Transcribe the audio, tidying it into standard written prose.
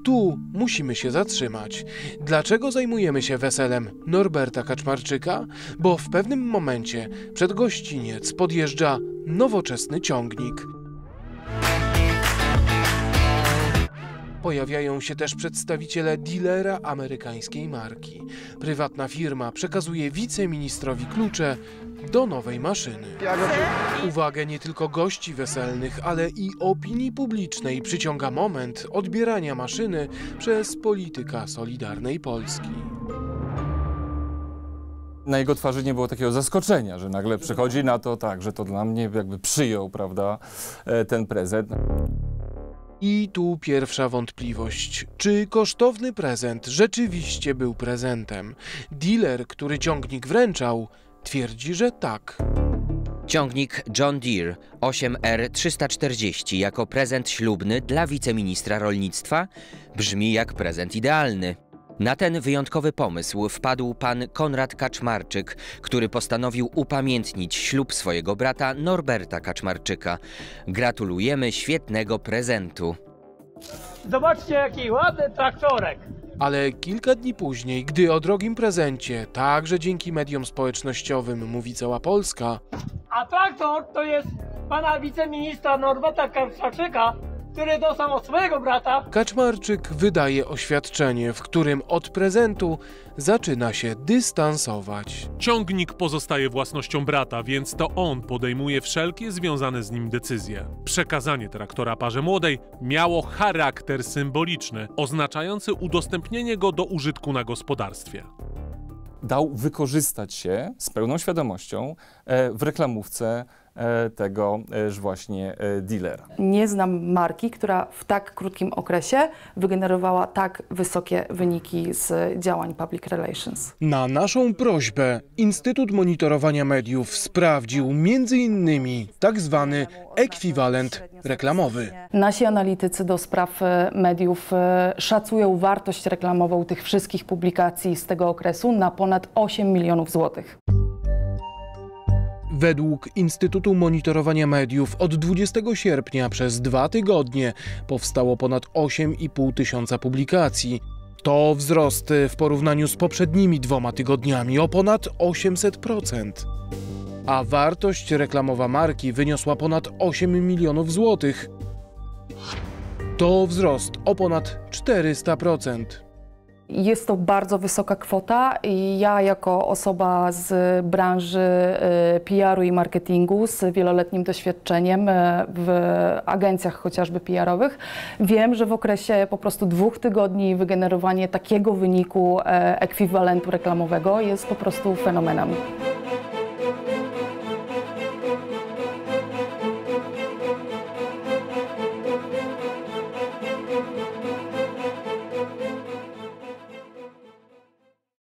tu musimy się zatrzymać. Dlaczego zajmujemy się weselem Norberta Kaczmarczyka? Bo w pewnym momencie przed gościniec podjeżdża nowoczesny ciągnik. Pojawiają się też przedstawiciele dealera amerykańskiej marki. Prywatna firma przekazuje wiceministrowi klucze do nowej maszyny. Uwagę nie tylko gości weselnych, ale i opinii publicznej przyciąga moment odbierania maszyny przez polityka Solidarnej Polski. Na jego twarzy nie było takiego zaskoczenia, że nagle przychodzi na to tak, że to dla mnie jakby przyjął, prawda, ten prezent. I tu pierwsza wątpliwość. Czy kosztowny prezent rzeczywiście był prezentem? Dealer, który ciągnik wręczał, twierdzi, że tak. Ciągnik John Deere 8R340 jako prezent ślubny dla wiceministra rolnictwa brzmi jak prezent idealny. Na ten wyjątkowy pomysł wpadł pan Konrad Kaczmarczyk, który postanowił upamiętnić ślub swojego brata Norberta Kaczmarczyka. Gratulujemy świetnego prezentu. Zobaczcie, jaki ładny traktorek. Ale kilka dni później, gdy o drogim prezencie, także dzięki mediom społecznościowym, mówi cała Polska, A traktor to jest pana wiceministra Norberta Kaczmarczyka, który dostał od swojego brata. Kaczmarczyk wydaje oświadczenie, w którym od prezentu zaczyna się dystansować. Ciągnik pozostaje własnością brata, więc to on podejmuje wszelkie związane z nim decyzje. Przekazanie traktora parze młodej miało charakter symboliczny, oznaczający udostępnienie go do użytku na gospodarstwie. Dał wykorzystać się z pełną świadomością w reklamówce tegoż właśnie dealera. Nie znam marki, która w tak krótkim okresie wygenerowała tak wysokie wyniki z działań public relations. Na naszą prośbę Instytut Monitorowania Mediów sprawdził m.in. tak zwany ekwiwalent reklamowy. Nasi analitycy do spraw mediów szacują wartość reklamową tych wszystkich publikacji z tego okresu na ponad 8 milionów złotych. Według Instytutu Monitorowania Mediów od 20 sierpnia przez 2 tygodnie powstało ponad 8,5 tysiąca publikacji. To wzrost w porównaniu z poprzednimi 2 tygodniami o ponad 800%. A wartość reklamowa marki wyniosła ponad 8 milionów złotych. To wzrost o ponad 400%. Jest to bardzo wysoka kwota i ja jako osoba z branży PR-u i marketingu z wieloletnim doświadczeniem w agencjach chociażby PR-owych wiem, że w okresie po prostu 2 tygodni wygenerowanie takiego wyniku ekwiwalentu reklamowego jest po prostu fenomenem.